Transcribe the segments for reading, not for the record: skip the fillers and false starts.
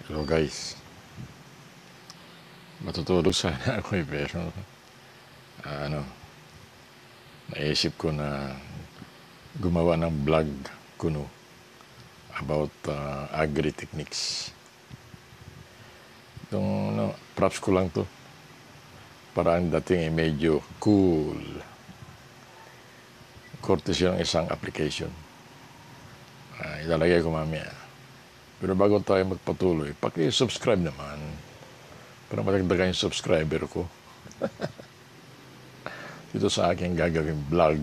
Hello guys, matutulog sana ako pero ano, naisip ko na gumawa ng vlog kuno about agri-techniques. Itong props ko lang to para ang dating ay medyo cool. Courtesy ng isang application. Ilalagay ko mamaya. Pero bago tayo magpatuloy, paki-subscribe naman para matagdagan yung subscriber ko dito sa aking gagawing vlog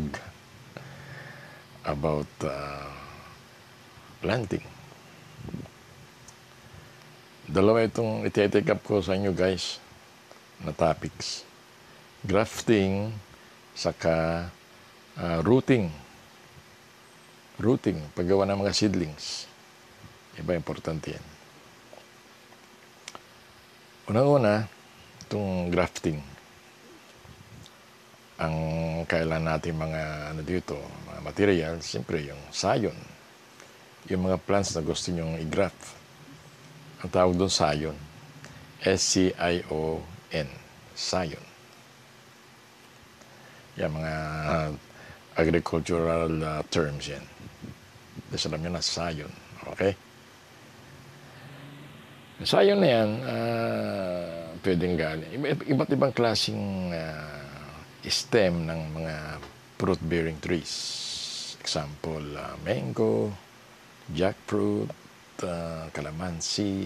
about planting. Dalawa itong iti-take up ko sa inyo guys na topics. Grafting saka rooting. Rooting, paggawa ng mga seedlings. Iba, importante yan. Unang-una, itong grafting. Ang kailan natin mga mga material, siyempre yung sayon. Yung mga plants na gusto nyong i-graft. Ang tawag doon sayon. S-C-I-O-N. Sayon. Yung mga agricultural terms yan. Kasi alam nyo na, sayon. Okay? Sayon na yan, pwedeng galing. Iba't ibang klaseng stem ng mga fruit-bearing trees. Example, mango, jackfruit, calamansi,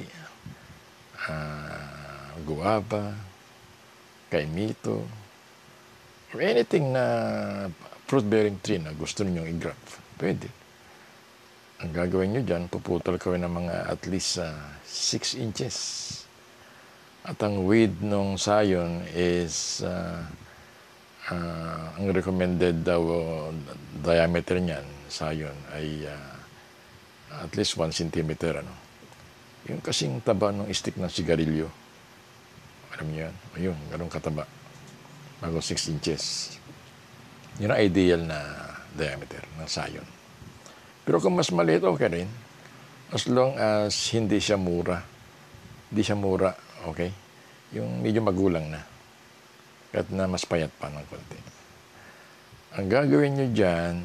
guava, kaimito, or anything na fruit-bearing tree na gusto ninyong i-graft. Pwede. Ang gagawin nyo dyan, puputol kayo ng mga at least 6 inches. At ang width ng sayon is ang recommended diameter niyan, sayon, ay at least 1 centimeter. Yung kasing taba ng stick ng sigarilyo. Alam niyo yan? Ayun, ganun kataba. Bago 6 inches. Yun ang ideal na diameter ng sayon. Pero kung mas maliit, okay rin. As long as hindi siya mura. Hindi siya mura, okay? Yung medyo magulang na. Kahit na mas payat pa ng konti. Ang gagawin nyo dyan,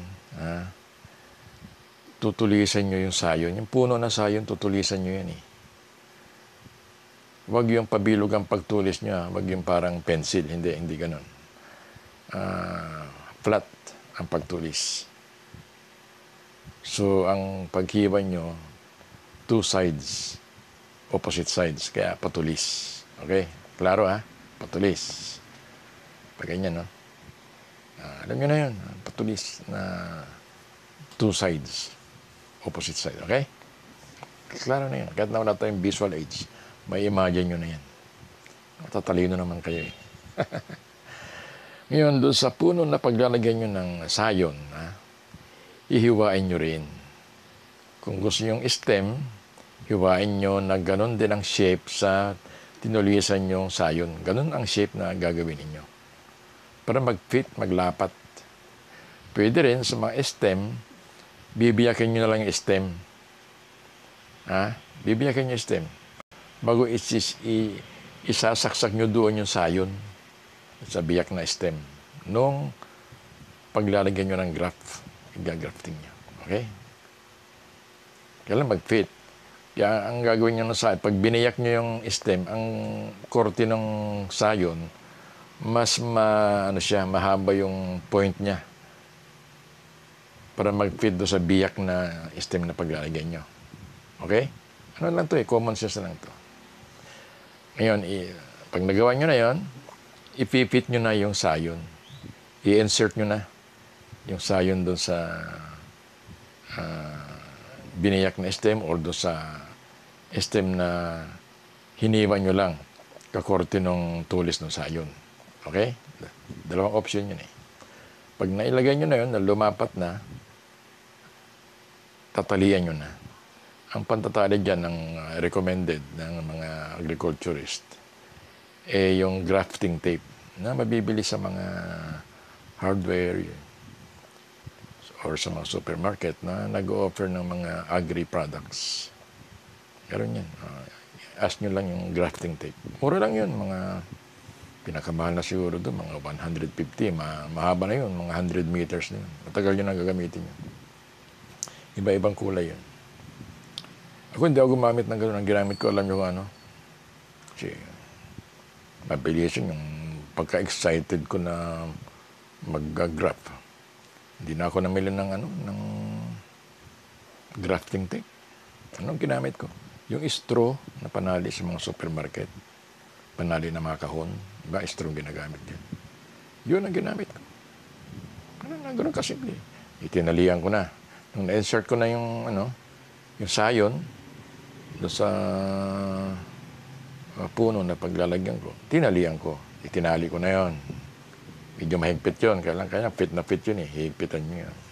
tutulisan nyo yung sayon. Yung puno na sayon, tutulisan nyo yan eh. Huwag yung pabilog ang pagtulis nyo. Huwag yung parang pencil. Hindi ganun. Flat ang pagtulis. So, ang paghiwa nyo, 2 sides, opposite sides, kaya patulis. Okay? Klaro Patulis. Pag ganyan, no? Alam nyo na yun, patulis na 2 sides, opposite side. Okay? Klaro na yun. Kahit na wala tayong visual aids, may imagine nyo na yan. Tatalino naman kayo eh. Ngayon, doon sa puno na paglalagyan nyo ng sayon, ihiwain nyo rin. Kung gusto nyo yung stem, hiwain nyo na ganun din ang shape sa tinulisan nyo sayon. Ganun ang shape na gagawin niyo para mag-fit, maglapat. Pwede rin sa mga stem, bibiyakin nyo na lang yung stem. Bibiyakin nyo yung stem. Bago isasaksak nyo doon yung sayon sa biyak na stem. Nung paglalagyan nyo ng graft, gagrafting nyo. Okay? Kailan mag-fit. Kaya ang gagawin nyo na sayon, pag biniyak nyo yung stem, ang korte ng sayon, mas mahaba yung point niya para mag-fit do sa biyak na stem na paglalagyan nyo. Okay? Ano lang to common sense lang to. Ngayon, pag nagawa nyo na yon, ipipit nyo na yung sayon. I-insert nyo na yung sayon doon sa biniyak na stem or doon sa stem na hiniwa nyo lang kakorte ng tulis ng sayon. Okay? Dalawang option yun eh. Pag nailagay nyo na yun, na lumapat na, tatalian nyo na. Ang pantatali dyan ng recommended ng mga agriculturist yung grafting tape na mabibili sa mga hardware or sa mga supermarket na nag-o-offer ng mga agri-products. Meron yan. ask nyo lang yung grafting tape. Mura lang yun, mga pinakamahal na siguro doon, mga 150, mahaba na yun, mga 100 meters na yun. Matagal yun ang gagamitin yun. Iba-ibang kulay yun. Ako hindi ako gumamit ng gano'n. Ang ginamit ko, alam nyo kung ano? Kasi mabilis yun, yung pagka-excited ko na mag-graph. Hindi na ako namili ng ng grafting tape. Anong ginamit ko? Yung straw na panali sa mga supermarket. Panali na mga kahon. Iba straw ginagamit yun. Yun ang ginamit ko. Ganun kasimple. Itinalian ko na. Nung na-insert ko na yung yung sayon doon sa puno na paglalagyan ko, tinalian ko. Itinali ko na yon. Medyo mahigpit yun. Kaya fit na fit yun eh. Higpitan nyo yun.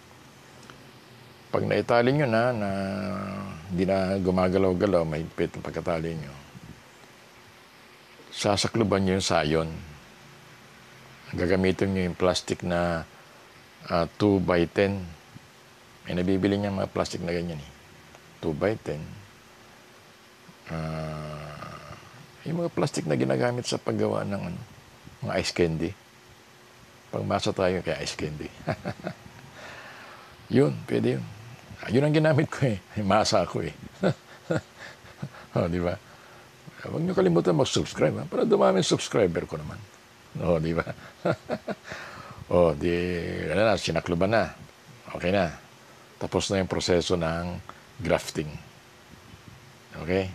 Pag naitali nyo na hindi na gumagalaw-galaw, mahigpit ang pagkatali nyo, sasakluban nyo yung sayon. Gagamitin nyo yung plastic na 2x10. May nabibili niya mga plastic na ganyan eh. 2x10. Yung mga plastic na ginagamit sa paggawa ng mga ice candy. Pagmasa tayo kaya ice candy. Yun, pwede yun. Yun ang ginamit ko eh. Masa ako eh. Di ba? Huwag niyo kalimutan mag-subscribe para dumami subscriber ko naman. Di ba? Sinakluban na. Okay na. Tapos na yung proseso ng grafting. Okay?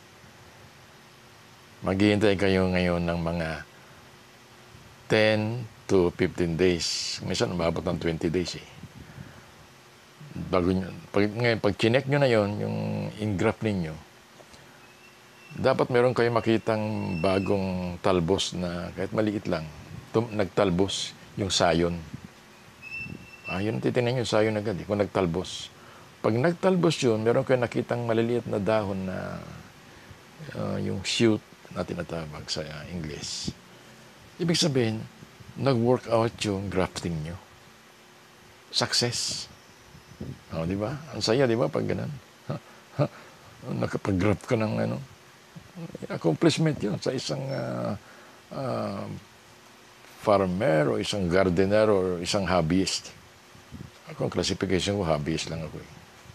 Maghihintay kayo ngayon ng mga 10 to 15 days. Minsan, umabot ng 20 days eh. Pag chinek nyo na yon, yung engraft ninyo, dapat meron kayo makitang bagong talbos na kahit maliit lang, nagtalbos yung sayon. Yun titingnan nyo, sayon agad eh, kung nagtalbos. Pag nagtalbos yun, meron kayo nakitang maliliit na dahon na yung shoot na tinatawag sa English. Ibig sabihin, nag-work out yung grafting nyo. Success. Di ba? Ang saya, di ba, pag ganun? Nakapag-graft ka ng accomplishment yun sa isang farmer o isang gardener o isang hobbyist. Ako, ang classification ko, hobbyist lang ako eh.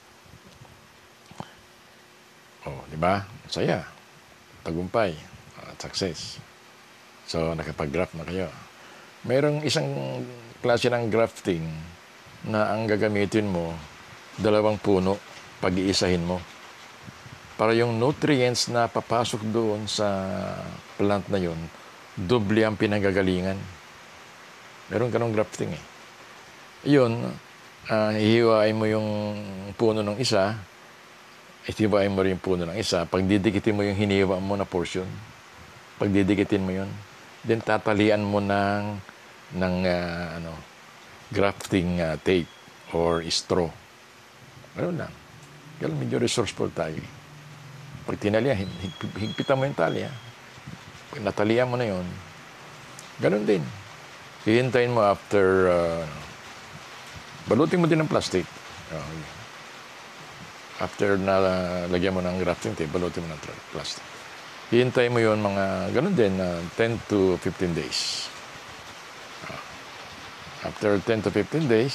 Di ba? Saya. Tagumpay. Success. So, nakapag-graft na kayo. Mayroong isang klase ng grafting na ang gagamitin mo, 2 puno, pag-iisahin mo. Para yung nutrients na papasok doon sa plant na yun, doble ang pinanggagalingan. Meron ganong grafting eh. Yun, hihiwain mo yung puno ng isa, hihiwain mo rin yung puno ng isa, pagdidikitin mo yung hiniwa mo na portion, pagdidikitin mo yun, then tatalian mo ng grafting tape or straw. Ano lang. Kaya medyo resourceful tayo. Pag tinalian, higpitan mo yung tali. Pag natalian mo na yun, ganun din. Hihintayin mo after, balutin mo din ng plastic. After na lagyan mo ng grafting tape, balutin mo ng plastic. Hihintayin mo yun mga, ganun din, 10 to 15 days. After 10 to 15 days,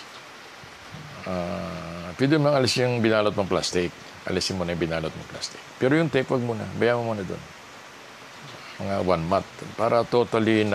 pwede mo alis yung binalot mong plastic. Alisin mo na yung binalot mong plastic. Pero yung tape, wag muna. Bayaan mo muna doon. Mga 1 month. Para totally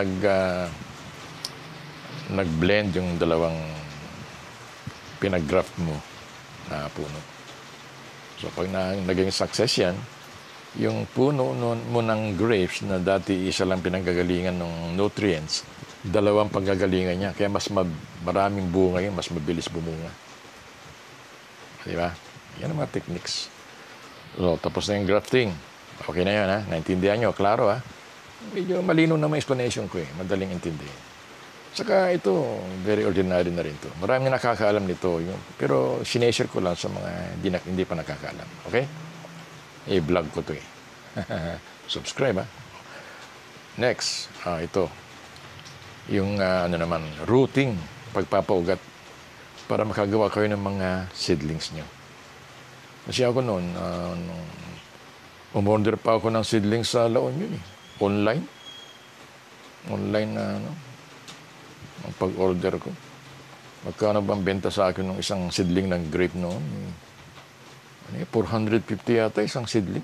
nag-blend yung dalawang pinag-graft mo na puno. So, pag naging success yan, yung puno mo ng grapes na dati isa lang pinanggagalingan ng nutrients, 2 panggagalingan niya. Kaya mas maraming bunga yun, mas mabilis bumunga. Di ba? Yan ang mga techniques. So, tapos na yung grafting. Okay na yan, ha? Naintindihan nyo? Klaro, ha? Medyo malino na may explanation ko, eh. Madaling intindihin. Saka ito, very ordinary na rin to. Maraming nakakaalam nito. Pero sineshare ko lang sa mga hindi pa nakakaalam. Okay? I-vlog ko to, eh. Subscribe, ha? Next, ito. Yung, rooting, pagpapaugat para makagawa kayo ng mga seedlings nyo. Kasi ako noon, Umorder pa ako ng seedlings sa La Union eh. Online. Online na ano, ang pag-order ko. Magkano bang benta sa akin ng isang seedling ng grape noon? Ano, 450 yata isang seedling.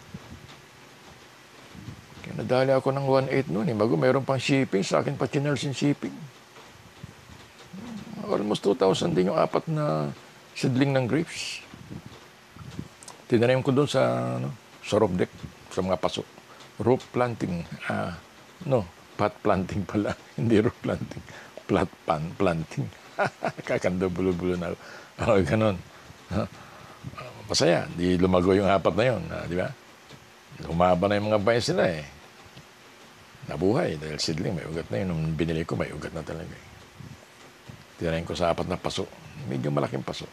Kaya nadali ako ng 1.8 noon eh. Bago mayroon pang shipping, sa akin pa chinarge yung shipping. Almost 2,000 din yung apat na seedling ng grapes. Tinanim ko doon sa roof deck, sa mga paso. Roof planting. Pot planting pala. Hindi roof planting. Planting. Kakanda bulo-bulo na ako. Ganon. Masaya. Di lumago yung apat na yun. Di ba? Humaba na yung mga vines nila eh. Nabuhay dahil seedling. May ugat na yun. Nung binili ko, may ugat na talaga eh. Tinanim ko sa apat na paso. Medyo malaking paso.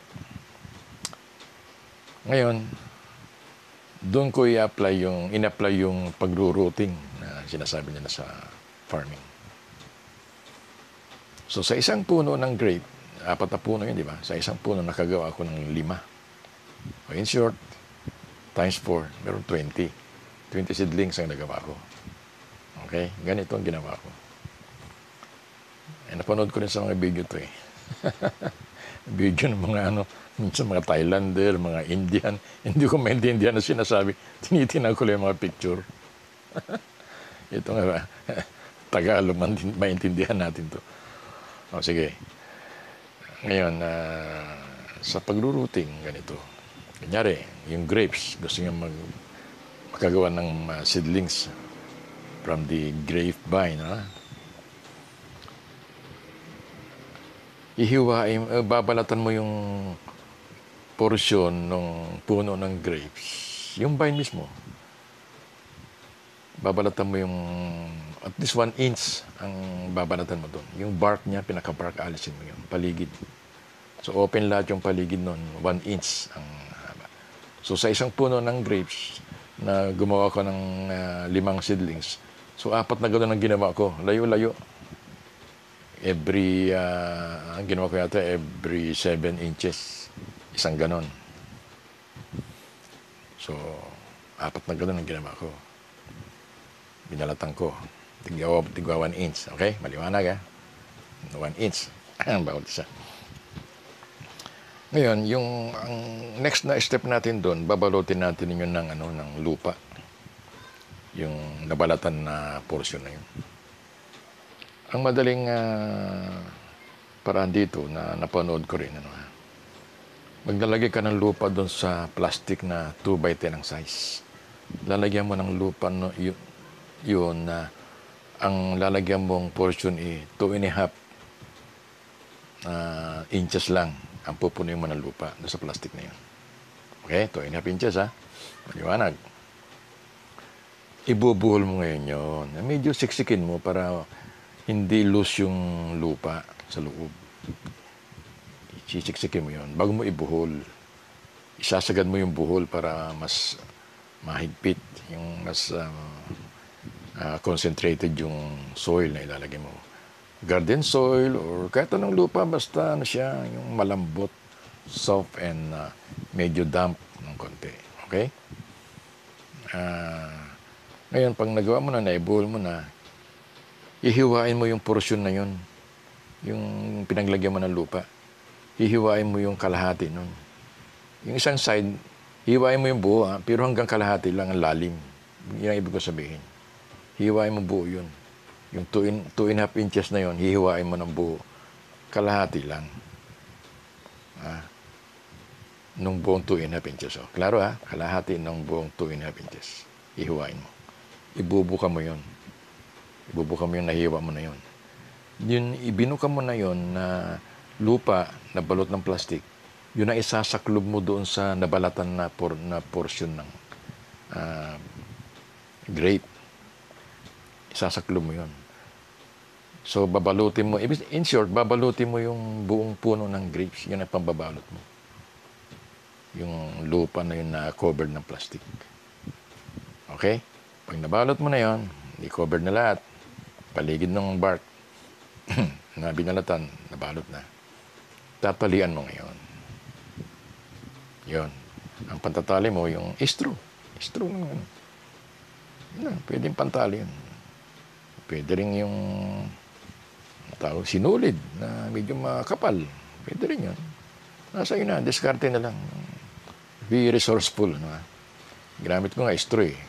Ngayon, doon ko in-apply yung pagro-rooting na sinasabi nila sa farming. So, sa isang puno ng grape, 4 na puno yun, di ba? Sa isang puno, nakagawa ako ng 5. In short, times 4, meron 20. 20 seedlings ang nagawa ko. Okay? Ganito ang ginawa ko. Napanood ko rin sa mga video to eh. Video ng mga minsan mga Thailander, mga Indian. Hindi ko maintindihan na sinasabi. Tinitingnan ko lang yung mga picture. Ito nga, Tagalog, maintindihan natin to. O, sige. Ngayon, sa pagruruting, ganito. Kunyari, yung grapes, gusto niya magkagawa ng seedlings from the grapevine, babalatan mo yung portion ng puno ng grapes, yung vine mismo. Babalatan mo yung at least 1 inch ang babalatan mo doon. Yung bark niya, pinaka-bark, alisin mo yun, paligid. So, open lahat yung paligid nun, 1 inch ang haba. So, sa isang puno ng grapes na gumawa ko ng 5 seedlings, so 4 na gano'n ang ginawa ko, layo-layo. Ang ginawa ko yata, every 7 inches, isang ganon. So, 4 na ganon ang ginawa ko. Binalatan ko. Tigwa 1 inch. Okay? Maliwanag 1 inch. Bawat isa. Ngayon, ang next na step natin doon, babalutin natin yun ng lupa. Yung nabalatan na portion na yun. Ang madaling paraan dito na napanood ko rin, maglalagay ka ng lupa doon sa plastic na 2x10 ang size. Lalagyan mo ng lupa yun na ang lalagyan mong portion 2.5 inches lang ang pupunin mo ng lupa doon sa plastic na yun. Okay? 2.5 inches Maliwanag. Ibubuhol mo ngayon yun. Medyo siksikin mo para hindi loose yung lupa sa loob. Sisiksikin mo yun. Bago mo ibuhol, isasagad mo yung buhol para mas mahigpit, yung mas concentrated yung soil na ilalagay mo. Garden soil or kahit anong lupa, basta siya, yung malambot, soft and medyo damp ng konti. Okay? Ngayon, pag nagawa mo na, naibuhol mo na, hihiwain mo yung portion na yun, yung pinaglagyan mo ng lupa. Hihiwain mo yung kalahati nun. Yung isang side, hihiwain mo yung buo, pero hanggang kalahati lang ang lalim. Yan ang ibig ko sabihin. Hihiwain mo buo yun. Yung 2.5 inches na yun, hihiwain mo ng buo. Kalahati lang. Nung buong 2.5 inches. Klaro kalahati ng buong 2.5 inches. Hihiwain mo. Ibubuka mo yun. Ibubuka mo yung nahiwa mo na yun. Yun, ibinuka mo na yun na lupa na balot ng plastic, yun na isasaklob mo doon sa nabalatan na portion ng grape. Isasaklob mo yun. So, babalutin mo. In short, babalutin mo yung buong puno ng grapes. Yun ang pambabalot mo. Yung lupa na yun na covered ng plastic. Okay? Pag nabalot mo na yun, i-cover na lahat. Paligid ng bark na binalatan, nabalot na. Tatalian mo ngayon. Yun. Ang pantatali mo, yung straw. Straw naman. Pwedeng pantali yun. Pwede rin yung tawag sinulid na medyo makapal. Pwede rin yun. Nasa yun na, diskarte na lang. Be resourceful. No? Ginamit ko nga istro eh.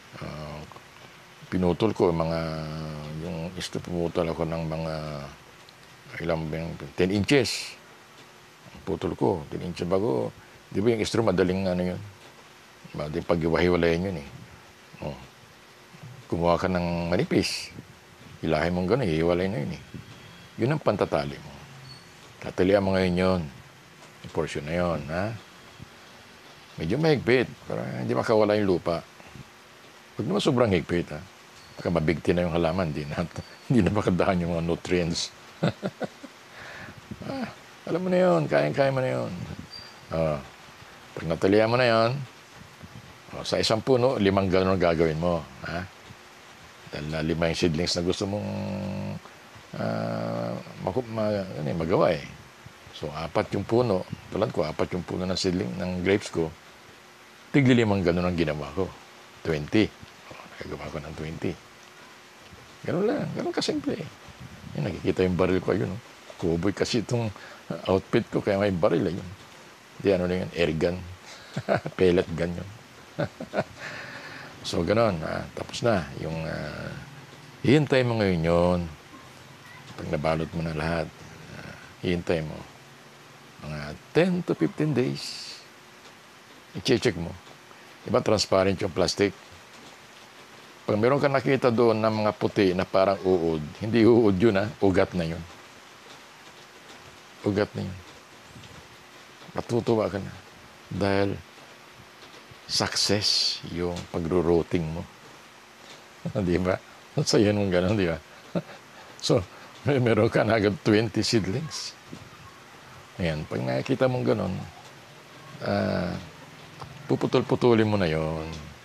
Pinutol ko yung istro, pumutol ako ng mga ilang 10 inches. Putol ko, 10 inches bago. Di ba yung istro madaling ano yun? Madaling pag-iwahiwalayan yun eh. Oh. Kumuha ka ng manipis. Hilahin mong gano'n, hihiwalay na yun eh. Yun ang pantatali mo. Tatalian mo ngayon yun. Yung portion na yun, ha? Medyo mahigpit para hindi makawala yung lupa. Huwag naman sobrang higpit, ha? Baka mabigti na yung halaman, hindi na makadaan yung mga nutrients. Alam mo na yun, kaya mo na yun. Pag natalian mo na yun, sa isang puno, 5 gano'n gagawin mo, ha? Dahil na 5 yung seedlings na gusto mong magawa eh. So, 4 yung puno. Tulad ko, 4 yung puno ng seedling ng grapes ko. Tigli 5 gano'n ang ginawa ko. 20. Nagagawa ko ng 20. Gano'n lang. Gano'n kasimple eh. Yan, nakikita yung baril ko. Ayun, kuboy kasi itong outfit ko, kaya may baril. Ayun. Di ano na yun, air gun. Pellet gun yun. So, gano'n. Tapos na. Yung, hihintay mo ngayon yun. Pag nabalot mo na lahat, hihintay mo. Mga 10 to 15 days. I-check mo. Diba transparent yung plastic? Pag meron ka nakita doon ng mga puti na parang uod, hindi uod yun ugat na yun. Ugat na yun. Matutuwa ka na. Dahil success yung pagro-rooting mo. Di ba? So, yan mong gano'n, di ba? So, meron ka na agad 20 seedlings. Ayan, pag nakikita mong gano'n, puputol-putulin mo na yon.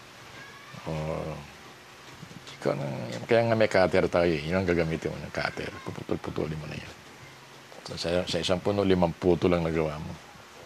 Kaya nga may cutter tayo eh. Yun ang gagamitin mo ng cutter. Puputol-putulin mo na yan. So, sa isang puno, 5 puto lang nagawa mo.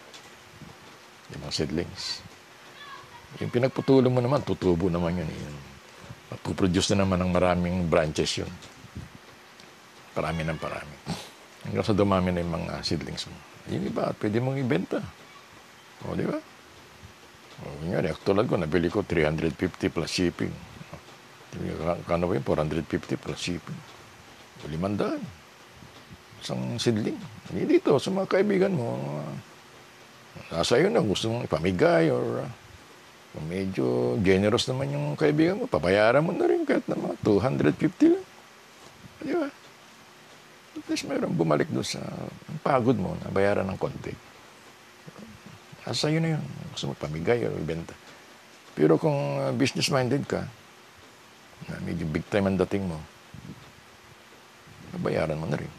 5 seedlings. Yung pinagputulin mo naman, tutubo naman yun. Mapuproduce na naman ng maraming branches yun. Parami ng parami. Hanggang sa dumami na yung mga seedlings mo. Yung iba, pwede mong ibenta. O, di ba? O, yun, tulad ko, nabili ko 350 plus shipping. Kano ba yun? 450 plus shipping. 500. Isang seedling. Hindi dito, sa mga kaibigan mo, nasa iyo na, gusto mong ipamigay or kung medyo generous naman yung kaibigan mo, pabayaran mo na rin kahit na mga 250 lang. Di ba? At least mayroon bumalik doon sa pagod mo na bayaran ng konti. Asa yun na yun. Gusto mo pamigay o ibenta. Pero kung business-minded ka, na medyo big time ang dating mo, bayaran mo na rin.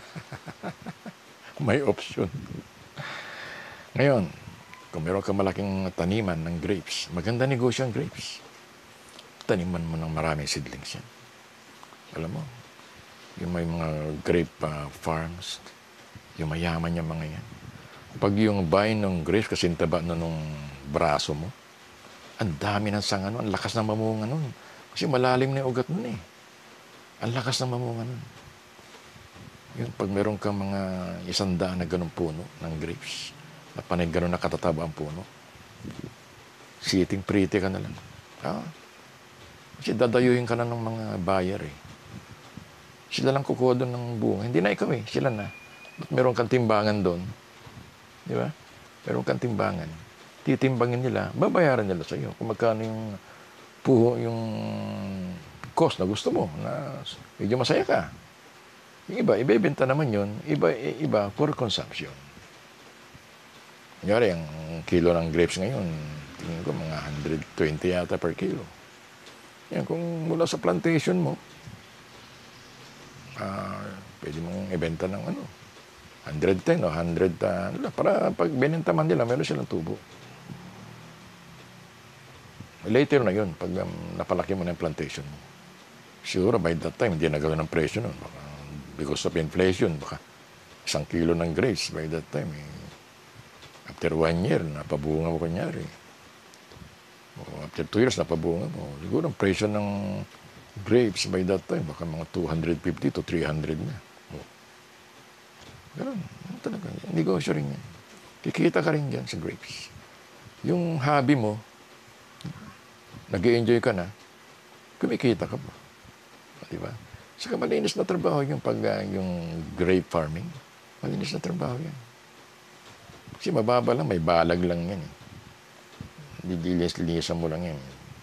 May option. Ngayon, kung meron ka malaking taniman ng grapes, maganda negosyo ang grapes. Taniman mo ng maraming seedlings yan. Alam mo, yung may mga grape farms, yung mayaman yung mga yan. Pag yung vine ng grapes, kasi taba na nung braso mo, ang dami ng sanga nun, ang lakas ng mamunga nun. Kasi malalim na yung ugat nun eh. Ang lakas ng mamunga nun. Yun, pag meron kang mga 100 na ganong puno ng grapes, na panay ganon na katataba ang puno, sitting pretty ka na lang. Kasi dadayuhin ka na ng mga buyer eh. Sila lang kukuha doon ng bunga. Hindi na ikaw eh, sila na. Ba't meron kang timbangan doon? Di ba? Meron kang timbangan. Titimbangin nila, babayaran nila sa iyo. Kung magkano yung cost na gusto mo, na medyo masaya ka. Yung iba, ibebenta naman yun. Iba for consumption. Kunyari, ang kilo ng grapes ngayon, tingin ko mga 120 yata per kilo. Yan, kung mula sa plantation mo, pwede mong ibenta ng 110 o 100, para pag binenta man nila, meron silang tubo. Later na yun, pag napalaki mo na yung plantation mo. Siguro by that time, hindi na gawin ng presyo nun. Baka, because of inflation, baka 1 kilo ng grapes by that time. After 1 year, napabunga mo kunyari. After 2 years, napabunga mo. Siguro ang presyo ng grapes by that time, baka mga 250 to 300 na. Ganun. Talaga. Negosyo rin yan. Kikita ka rin dyan sa grapes. Yung hobby mo, nag-i-enjoy ka na, kumikita ka pa. Di ba? Saka malinis na trabaho yung yung grape farming. Malinis na trabaho yan. Kasi mababa lang, may balag lang yan. Didilis-linisan mo lang yan.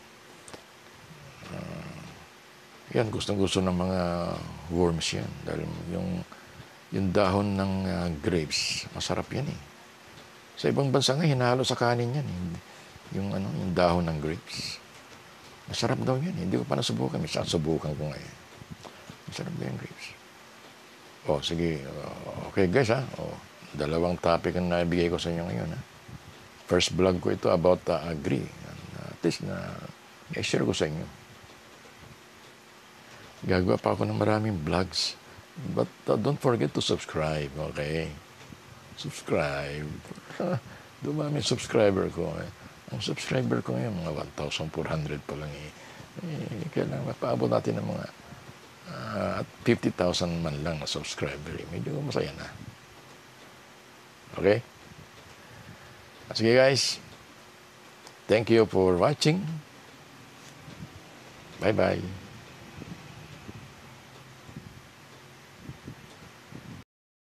Yan, gustong-gusto ng mga worms yan. Dahil yung dahon ng grapes, masarap yan eh. Sa ibang bansa nga, hinalo sa kanin yan. Yung dahon ng grapes. Masarap daw yan. Hindi ko pa nasubukan. Minsan subukan ko ngayon. Masarap daw yung grapes. Sige. Okay guys ha. Dalawang topic ang nabigay ko sa inyo ngayon ha. First vlog ko ito about agri. At least i-share ko sa inyo. Gagawa pa ako ng maraming vlogs. But don't forget to subscribe, okay? Subscribe. Dumami subscriber ko. Ang subscriber ko ngayon, mga 1,400 pa lang eh. Kailangan mapaabot natin ng mga 50,000 man lang na subscriber. Medyo masaya na. Okay? Sige guys. Thank you for watching. Bye-bye.